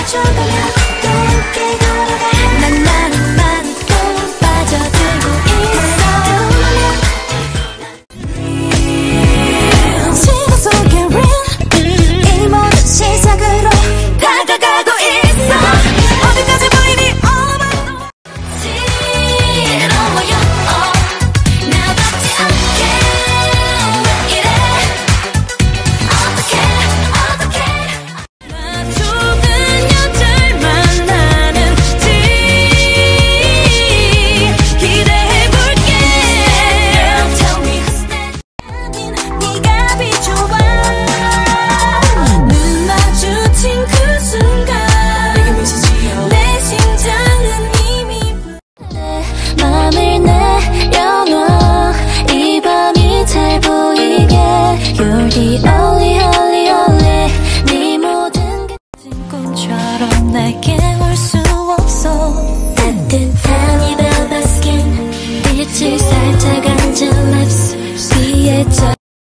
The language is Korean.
맞춰가며 또 함께 걸어가 난 나는 또 빠져들고 있어 시간 속에 real 이 모든 시작으로 다가가고 있어 어디까지 보이니 all of my 지러워요 나밖에 않게 왜 이래 어떡해 맞춰든 여자를 만나는지 기대해볼게 Girl tell me who's that 네가 비춰와 눈 마주친 그 순간 내 심장은 이미 내 맘을 내려놔 이 밤이 잘 보이게 You're the only only only 네 모든 게 꿈처럼 내게 올 수 없어 따뜻한 이